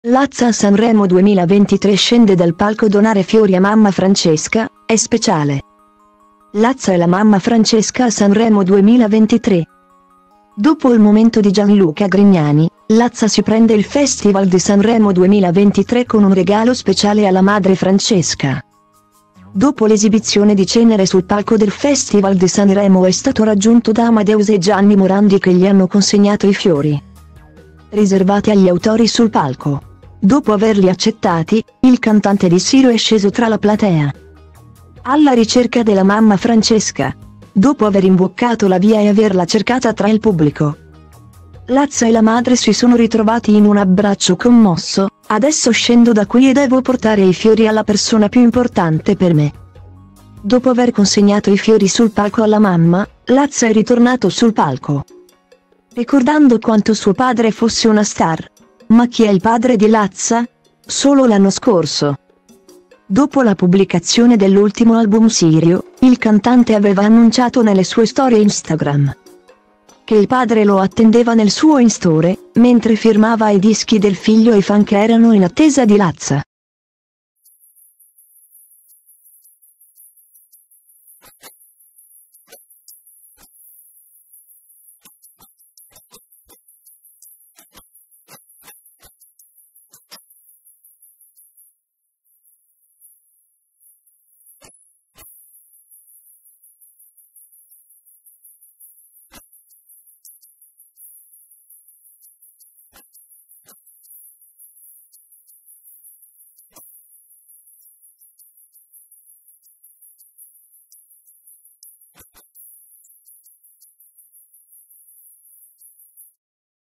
Lazza a Sanremo 2023 scende dal palco donare fiori a mamma Francesca, è speciale. Lazza e la mamma Francesca a Sanremo 2023. Dopo il momento di Gianluca Grignani, Lazza si prende il Festival di Sanremo 2023 con un regalo speciale alla madre Francesca. Dopo l'esibizione di Cenere sul palco del Festival di Sanremo è stato raggiunto da Amadeus e Gianni Morandi che gli hanno consegnato i fiori riservati agli autori sul palco. Dopo averli accettati, il cantante di Siro è sceso tra la platea alla ricerca della mamma Francesca. Dopo aver imboccato la via e averla cercata tra il pubblico, Lazza e la madre si sono ritrovati in un abbraccio commosso. Adesso scendo da qui e devo portare i fiori alla persona più importante per me. Dopo aver consegnato i fiori sul palco alla mamma, Lazza è ritornato sul palco, ricordando quanto suo padre fosse una star. Ma chi è il padre di Lazza? Solo l'anno scorso, dopo la pubblicazione dell'ultimo album Sirio, il cantante aveva annunciato nelle sue storie Instagram che il padre lo attendeva nel suo in-store, mentre firmava i dischi del figlio e i fan che erano in attesa di Lazza.